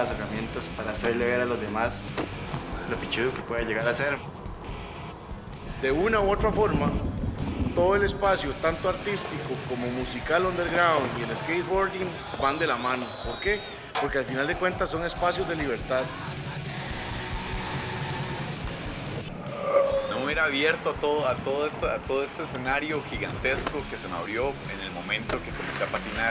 las herramientas para hacerle ver a los demás lo pichudo que puede llegar a ser. De una u otra forma, todo el espacio, tanto artístico como musical underground y el skateboarding, van de la mano. ¿Por qué? Porque al final de cuentas son espacios de libertad. No me hubiera abierto a todo este escenario gigantesco que se me abrió en el momento que comencé a patinar.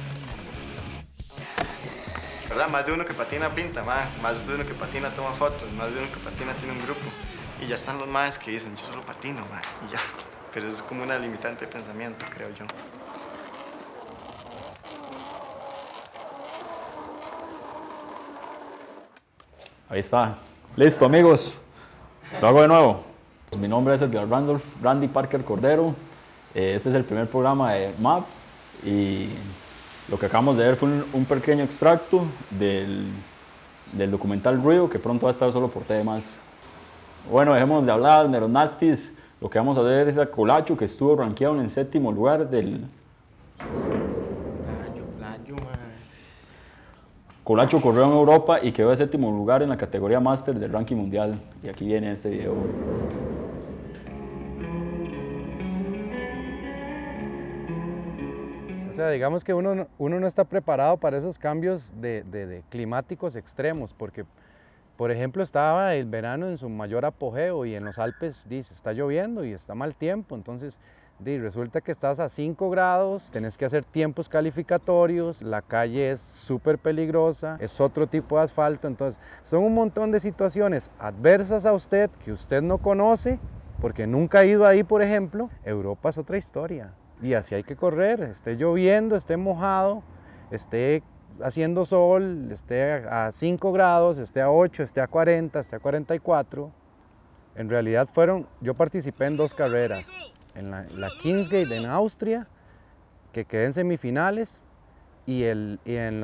¿Verdad? Más de uno que patina pinta, más de uno que patina toma fotos, más de uno que patina tiene un grupo. Y ya están los más que dicen, yo solo patino, y ya. Pero es como una limitante de pensamiento, creo yo. Ahí está. Listo, amigos. Lo hago de nuevo. Mi nombre es Edgar Randy Parker Cordero. Este es el primer programa de MAP y lo que acabamos de ver fue un pequeño extracto del documental Ruido, que pronto va a estar solo por temas. Bueno, dejemos de hablar de los nasties. Lo que vamos a ver es a Colacho, que estuvo rankeado en el 7º lugar del... Colacho corrió en Europa y quedó de 7º lugar en la categoría Master del ranking mundial. Y aquí viene este video. O sea, digamos que uno no está preparado para esos cambios de climáticos extremos, porque, por ejemplo, estaba el verano en su mayor apogeo y en los Alpes dice, está lloviendo y está mal tiempo, entonces resulta que estás a 5 grados, tenés que hacer tiempos calificatorios, la calle es súper peligrosa, es otro tipo de asfalto, entonces son un montón de situaciones adversas a usted que usted no conoce, porque nunca ha ido ahí, por ejemplo. Europa es otra historia. Y así hay que correr, esté lloviendo, esté mojado, esté haciendo sol, esté a 5 grados, esté a 8, esté a 40, esté a 44. En realidad yo participé en 2 carreras, en la Kingsgate en Austria, que quedé en semifinales, y en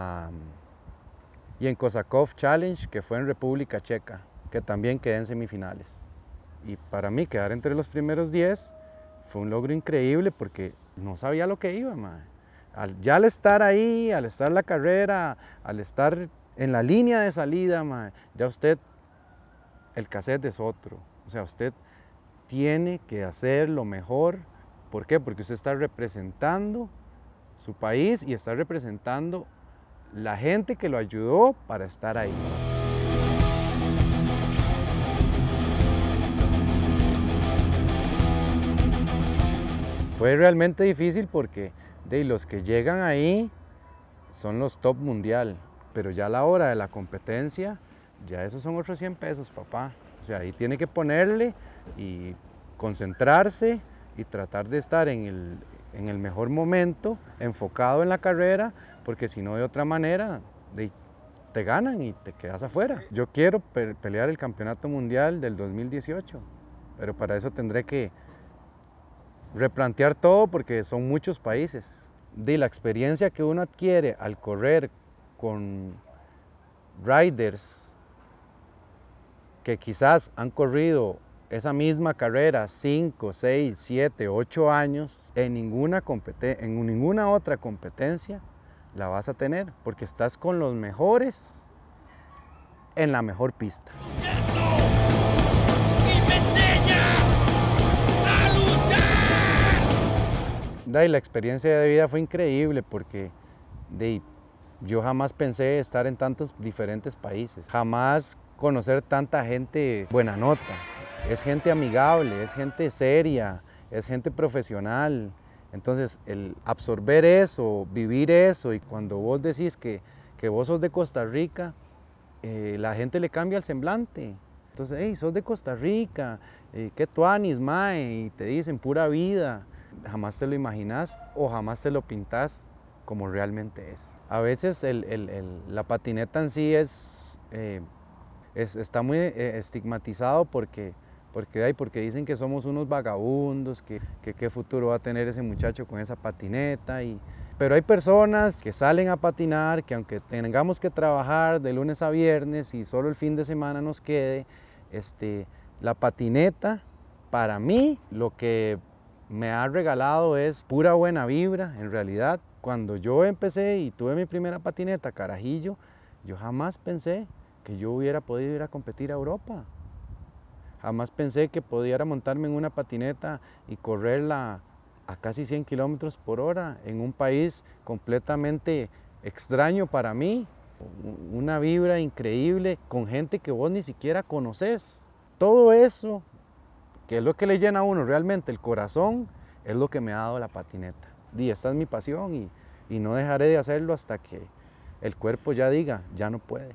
Kosakov Challenge, que fue en República Checa, que también quedé en semifinales. Y para mí quedar entre los primeros 10 fue un logro increíble porque no sabía lo que iba, mae. Ya al estar ahí, al estar en la carrera, al estar en la línea de salida, mae, ya usted, el cassette es otro. O sea, usted tiene que hacer lo mejor. ¿Por qué? Porque usted está representando su país y está representando la gente que lo ayudó para estar ahí. Fue realmente difícil porque los que llegan ahí son los top mundial, pero ya a la hora de la competencia, ya esos son otros 100 pesos, papá. O sea, ahí tiene que ponerle y concentrarse y tratar de estar en el mejor momento, enfocado en la carrera, porque si no, de otra manera, te ganan y te quedas afuera. Yo quiero pelear el campeonato mundial del 2018, pero para eso tendré que replantear todo porque son muchos países. La experiencia que uno adquiere al correr con riders que quizás han corrido esa misma carrera 5, 6, 7, 8 años, en ninguna otra competencia la vas a tener, porque estás con los mejores en la mejor pista. La experiencia de vida fue increíble porque yo jamás pensé estar en tantos diferentes países, jamás conocer tanta gente buena nota. Es gente amigable, es gente seria, es gente profesional. Entonces, el absorber eso, vivir eso, y cuando vos decís que vos sos de Costa Rica, la gente le cambia el semblante. Entonces, hey, sos de Costa Rica, qué tuanis, mae, y te dicen pura vida. Jamás te lo imaginas o jamás te lo pintas como realmente es. A veces la patineta en sí está muy estigmatizado porque dicen que somos unos vagabundos, que qué futuro va a tener ese muchacho con esa patineta. Pero hay personas que salen a patinar, que aunque tengamos que trabajar de lunes a viernes y solo el fin de semana nos quede, la patineta, para mí, lo que me ha regalado es pura buena vibra, en realidad. Cuando yo empecé y tuve mi primera patineta, carajillo, Yo jamás pensé que yo hubiera podido ir a competir a Europa. Jamás pensé que pudiera montarme en una patineta y correrla a casi 100 kilómetros por hora en un país completamente extraño para mí. Una vibra increíble con gente que vos ni siquiera conoces. Todo eso, que es lo que le llena a uno realmente el corazón, es lo que me ha dado la patineta. Y esta es mi pasión y no dejaré de hacerlo hasta que el cuerpo ya diga, ya no puede.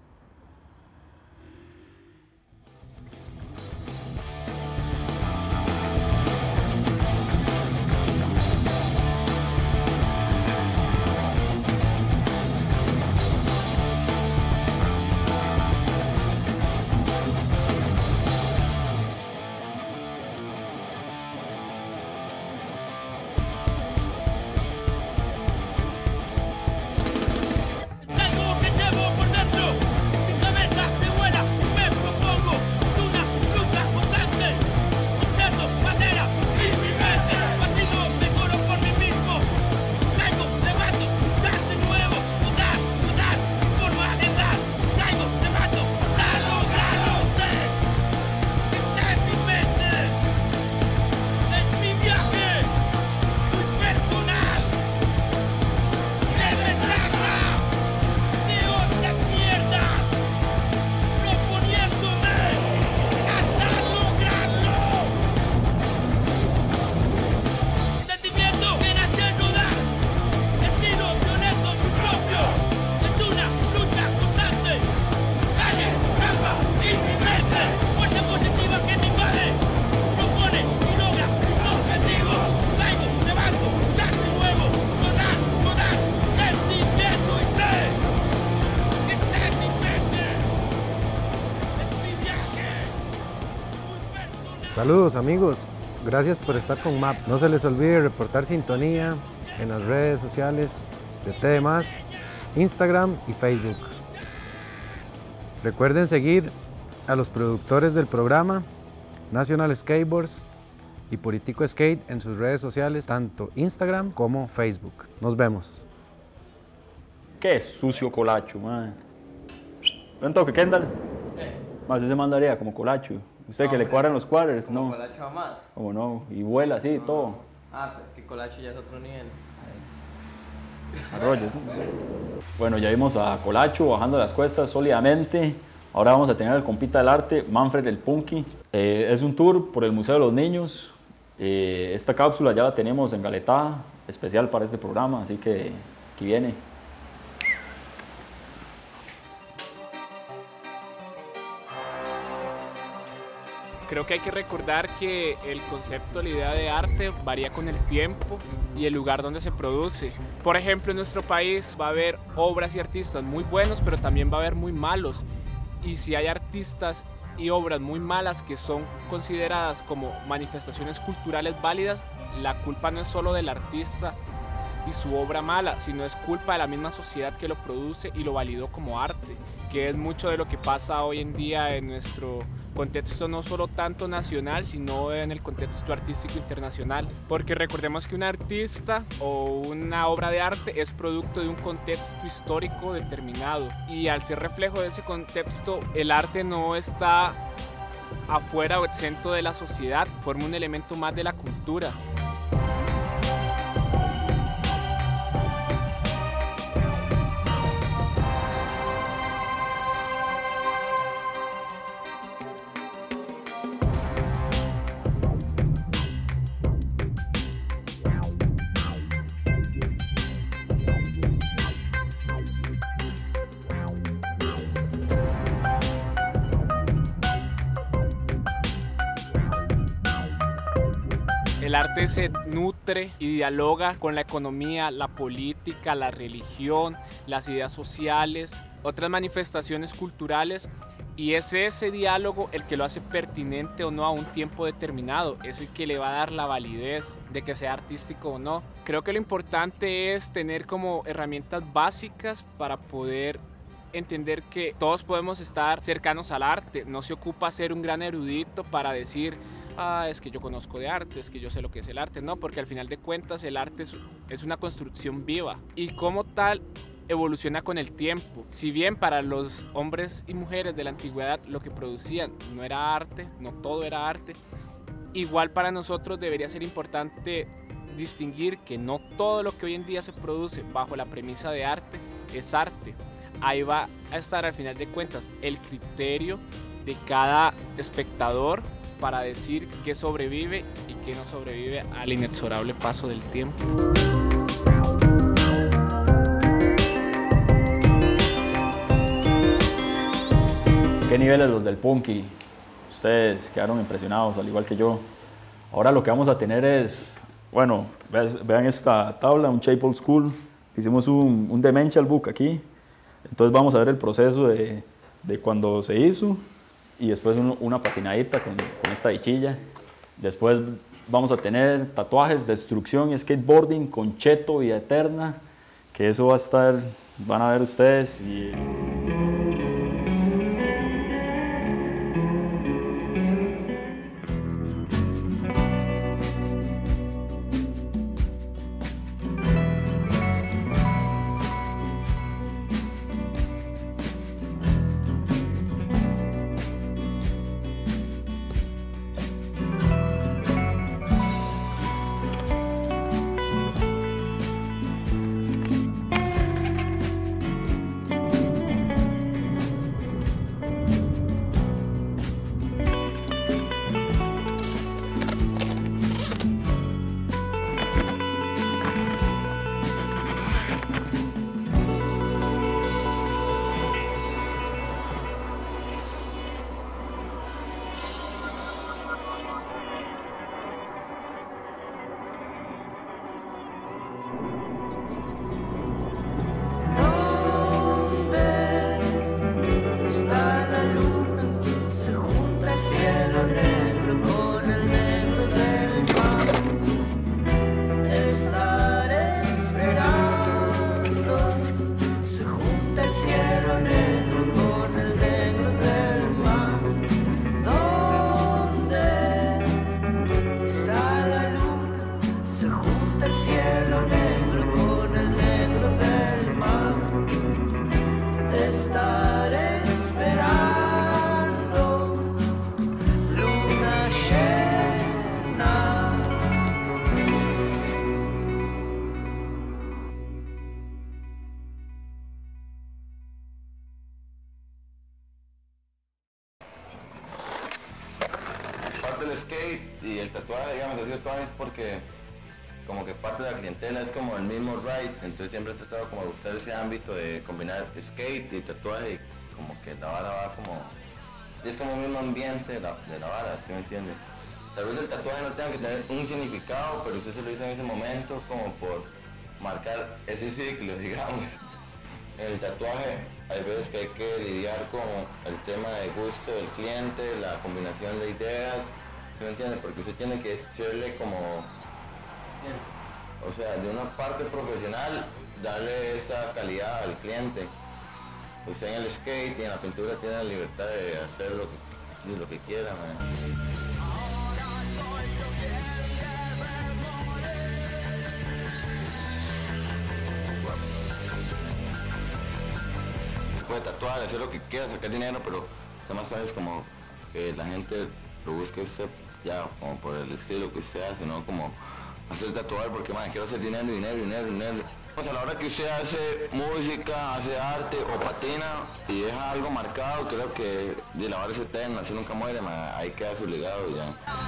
Saludos amigos, gracias por estar con MAP. No se les olvide reportar sintonía en las redes sociales de TDMás, Instagram y Facebook. Recuerden seguir a los productores del programa, National Skateboards y Puritico Skate en sus redes sociales, tanto Instagram como Facebook. Nos vemos. Qué sucio Colacho, man. ¿Un toque, Kendall? Más se mandaría como Colacho. Usted que le cuadran los cuadros, ¿no? Colacho jamás. Como no, y vuela así, todo. Ah, pues que Colacho ya es otro nivel. Arroyos. Bueno, ya vimos a Colacho bajando las cuestas sólidamente. Ahora vamos a tener al compita del arte, Manfred el Punky. Es un tour por el Museo de los Niños. Esta cápsula ya la tenemos engaletada, especial para este programa, así que aquí viene. Creo que hay que recordar que el concepto, la idea de arte varía con el tiempo y el lugar donde se produce. Por ejemplo, en nuestro país va a haber obras y artistas muy buenos, pero también va a haber muy malos. Y si hay artistas y obras muy malas que son consideradas como manifestaciones culturales válidas, la culpa no es solo del artista y su obra mala, sino es culpa de la misma sociedad que lo produce y lo validó como arte, que es mucho de lo que pasa hoy en día en nuestro contexto, no solo tanto nacional, sino en el contexto artístico internacional. Porque recordemos que un artista o una obra de arte es producto de un contexto histórico determinado, y al ser reflejo de ese contexto, el arte no está afuera o exento de la sociedad, forma un elemento más de la cultura. El arte se nutre y dialoga con la economía, la política, la religión, las ideas sociales, otras manifestaciones culturales, y es ese diálogo el que lo hace pertinente o no a un tiempo determinado, es el que le va a dar la validez de que sea artístico o no. Creo que lo importante es tener como herramientas básicas para poder entender que todos podemos estar cercanos al arte. No se ocupa ser un gran erudito para decir: ah, es que yo conozco de arte, es que yo sé lo que es el arte. No, porque al final de cuentas el arte es una construcción viva, y como tal evoluciona con el tiempo. Si bien para los hombres y mujeres de la antigüedad lo que producían no era arte, no todo era arte, igual para nosotros debería ser importante distinguir que no todo lo que hoy en día se produce bajo la premisa de arte es arte. Ahí va a estar al final de cuentas el criterio de cada espectador para decir qué sobrevive y qué no sobrevive al inexorable paso del tiempo. ¿Qué niveles los del punky? Ustedes quedaron impresionados, al igual que yo. Ahora lo que vamos a tener es, bueno, vean esta tabla, un shape old school. Hicimos un Demential Book aquí. Entonces vamos a ver el proceso de cuando se hizo y después una patinadita con esta bichilla. Después vamos a tener tatuajes, destrucción y skateboarding con Cheto, vida eterna, que eso va a estar, van a ver ustedes. El skate y el tatuaje, digamos, así tatuajes porque como que parte de la clientela es como el mismo ride, entonces siempre he tratado como de buscar ese ámbito de combinar skate y tatuaje y como que la vara va como, es como el mismo ambiente de la vara, ¿sí me entiende? Tal vez el tatuaje no tenga que tener un significado, pero usted se lo hizo en ese momento como por marcar ese ciclo, digamos. En el tatuaje hay veces que hay que lidiar con el tema de gusto del cliente, la combinación de ideas, ¿sí me entiende? Porque usted tiene que serle como, o sea, de una parte profesional, darle esa calidad al cliente. Usted en el skate y en la pintura tiene la libertad de hacer lo que quiera, man. Puede tatuar, hacer lo que quiera, sacar dinero, pero más sabes como que la gente lo busque usted ya como por el estilo que usted hace, no como hacer tatuar porque man, quiero hacer dinero. Pues a la hora que usted hace música, hace arte o patina y deja algo marcado, creo que de la vara es eterna, así nunca muere, man, ahí queda su legado y ya.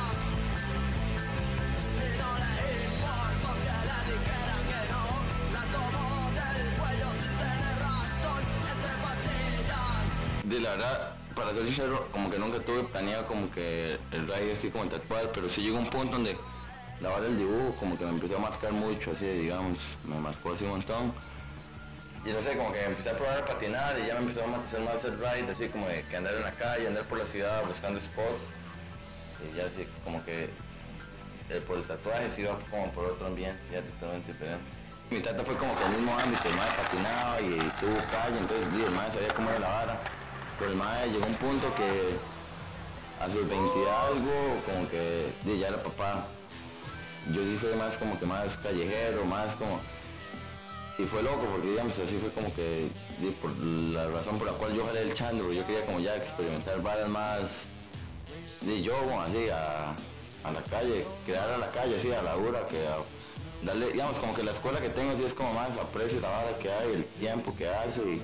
De la verdad, para ser sincero, como que nunca tuve planeado como que el ride así como el tatuaje, pero sí llegó un punto donde la hora del dibujo como que me empezó a marcar mucho, así digamos, me marcó así un montón. Y no sé, como que empecé a probar a patinar y ya me empezó a hacer más el ride, así como de que andar en la calle, andar por la ciudad buscando spots. Y ya así como que por el tatuaje sí iba como por otro ambiente, ya totalmente diferente. Mi tata fue como que el mismo ámbito, el mae patinaba y tuvo calle, entonces el mae sabía cómo era la vara. Pero el mae llegó a un punto que a sus 20 y algo, como que ya era papá. Yo sí soy más como que más callejero, más como Y fue loco porque, digamos, así fue como que, por la razón por la cual yo jalé el Chandler, porque yo quería como ya experimentar varas más, y yo como así a la calle, quedar a la calle, así a la hora, que a darle, digamos, como que la escuela que tengo sí es como más aprecio la vara que hay, el tiempo que hace y...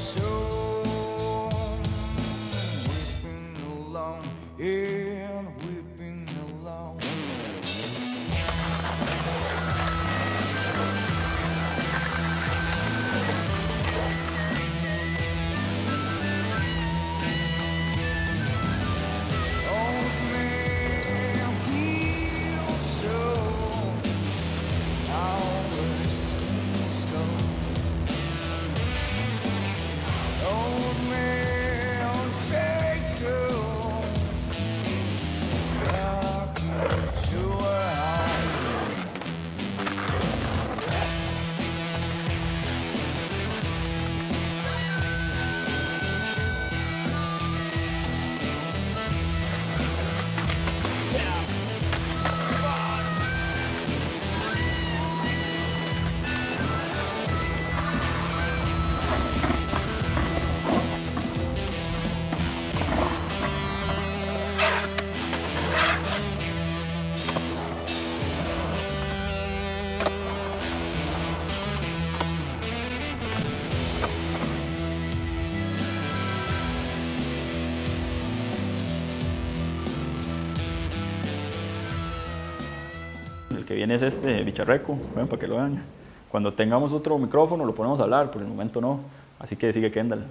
El que viene es este bicharreco, bueno, para que lo vean. Cuando tengamos otro micrófono lo ponemos a hablar, por el momento no. Así que sigue Kendall.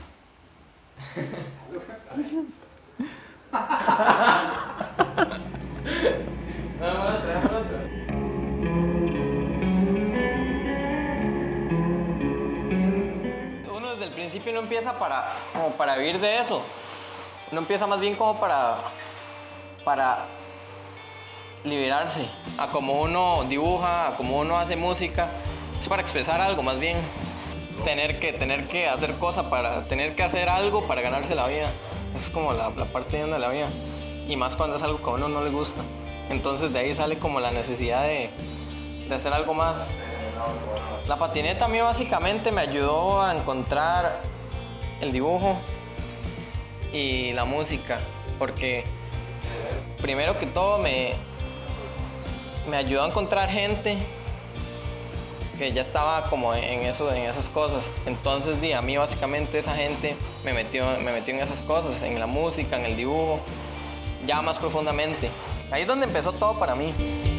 Uno desde el principio no empieza como para vivir de eso. Uno empieza más bien como para liberarse. A como uno dibuja, a como uno hace música, es para expresar algo más bien. Tener que hacer cosas tener que hacer algo para ganarse la vida. Es como la parte de la vida. Y más cuando es algo que a uno no le gusta. Entonces de ahí sale como la necesidad de hacer algo más. La patineta a mí básicamente me ayudó a encontrar el dibujo y la música. Porque primero que todo me ayudó a encontrar gente que ya estaba como en esas cosas. Entonces a mí básicamente esa gente me metió en esas cosas, en la música, en el dibujo, ya más profundamente. Ahí es donde empezó todo para mí.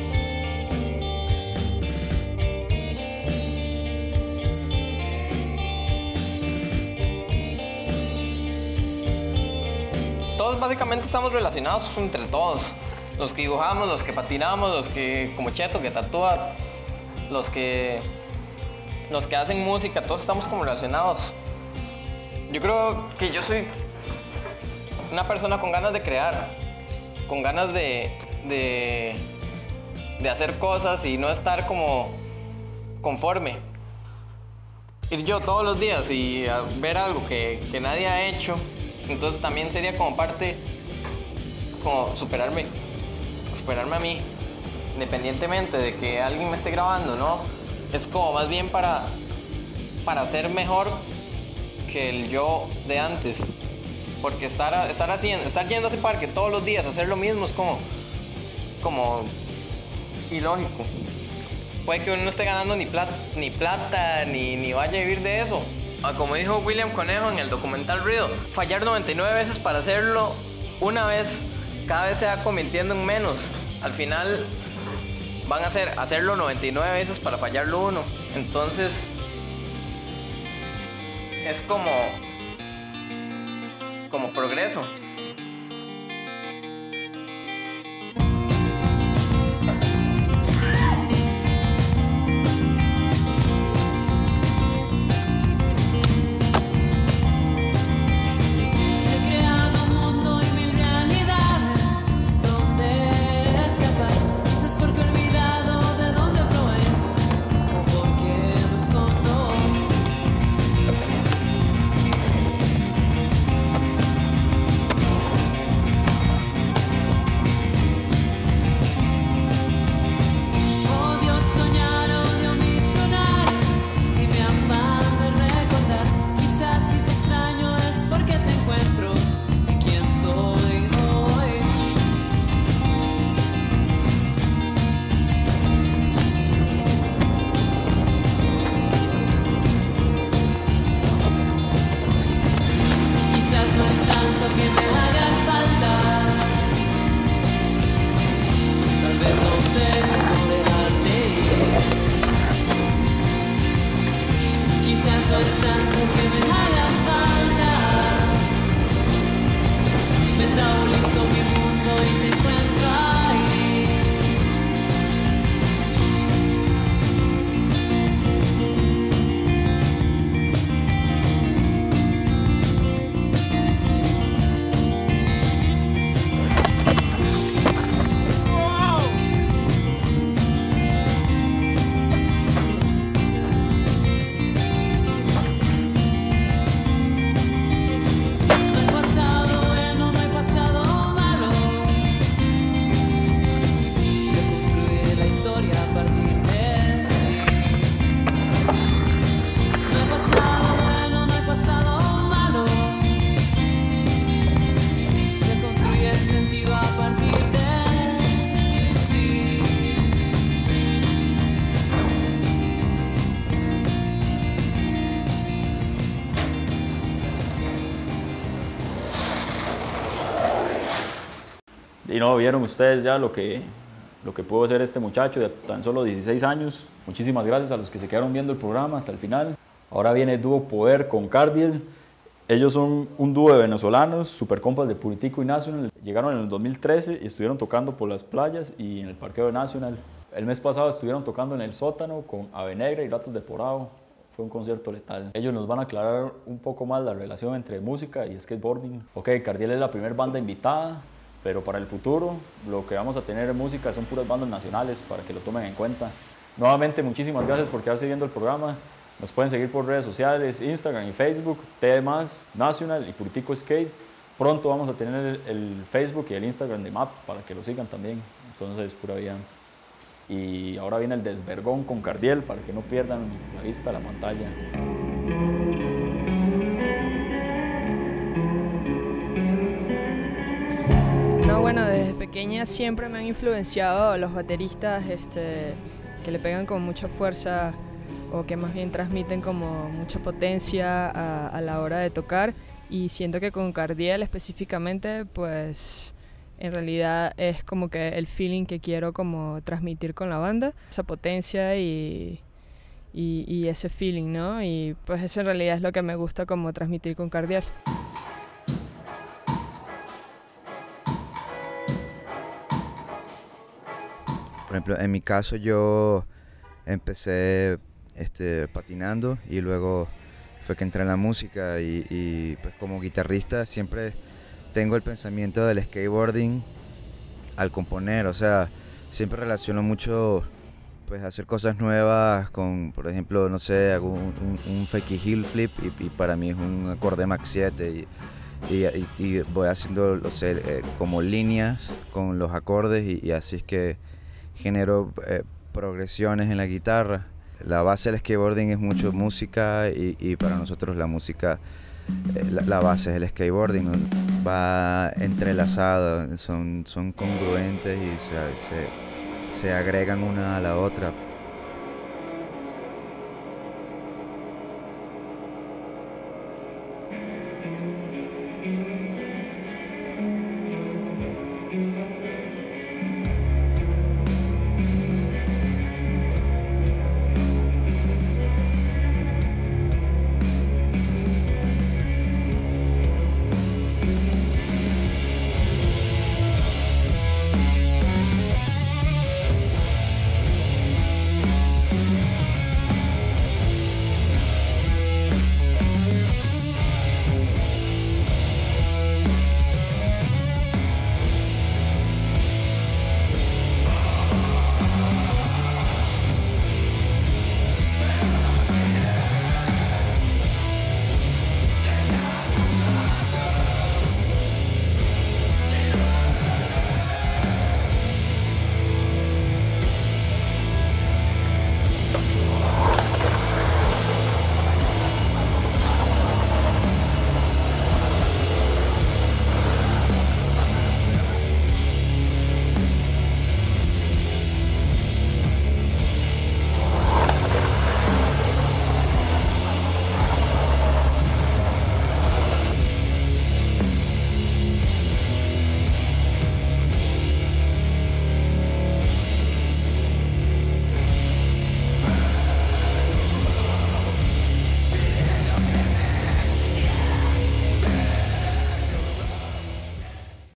Todos básicamente estamos relacionados entre todos. Los que dibujamos, los que patinamos, los que, como Cheto, que tatúa, los que hacen música, todos estamos como relacionados. Yo creo que yo soy una persona con ganas de crear, con ganas de hacer cosas y no estar como conforme. Ir yo todos los días y a ver algo que nadie ha hecho, entonces también sería como parte, como superarme a mí, independientemente de que alguien me esté grabando, ¿no? Es como más bien para ser mejor que el yo de antes. Porque estar yendo a ese parque todos los días, hacer lo mismo, es como ilógico. Puede que uno no esté ganando ni plata, ni vaya a vivir de eso. Como dijo William Conejo en el documental Ruido, fallar 99 veces para hacerlo una vez, cada vez se va convirtiendo en menos. Al final van a hacerlo 99 veces para fallarlo uno. Entonces es como progreso. quizás hoy es tanto que me hagas falta. Metabolizo mi mundo y te encuentro ahí. Y no, vieron ustedes ya lo que pudo hacer este muchacho de tan solo 16 años. Muchísimas gracias a los que se quedaron viendo el programa hasta el final. Ahora viene el dúo Poder con Cardiel. Ellos son un dúo de venezolanos, super compas de Puritico y National. Llegaron en el 2013 y estuvieron tocando por las playas y en el parqueo de National. El mes pasado estuvieron tocando en el sótano con Ave Negra y Ratos de Porado. Fue un concierto letal. Ellos nos van a aclarar un poco más la relación entre música y skateboarding. Ok, Cardiel es la primera banda invitada, pero para el futuro lo que vamos a tener en música son puras bandas nacionales para que lo tomen en cuenta. Nuevamente, muchísimas gracias por quedarse viendo el programa. Nos pueden seguir por redes sociales, Instagram y Facebook, TD+, National y Puritico Skate. Pronto vamos a tener el Facebook y el Instagram de MAP para que lo sigan también. Entonces, pura vida. Y ahora viene el desvergón con Cardiel para que no pierdan la vista a la pantalla. No, bueno, desde pequeña siempre me han influenciado los bateristas que le pegan con mucha fuerza o que más bien transmiten como mucha potencia a la hora de tocar, y siento que con Cardiel específicamente pues en realidad es como que el feeling que quiero como transmitir con la banda, esa potencia y ese feeling, ¿no? Y pues eso en realidad es lo que me gusta como transmitir con Cardiel. Por ejemplo, en mi caso yo empecé patinando y luego fue que entré en la música y pues como guitarrista siempre tengo el pensamiento del skateboarding al componer, o sea, siempre relaciono mucho pues hacer cosas nuevas con, por ejemplo, no sé, hago un fakey heel flip y para mí es un acorde Mach 7 y voy haciendo, no sé, como líneas con los acordes y así es que genero progresiones en la guitarra. La base del skateboarding es mucho música y para nosotros la música, la base es el skateboarding, ¿no? Va entrelazado, son congruentes y se agregan una a la otra.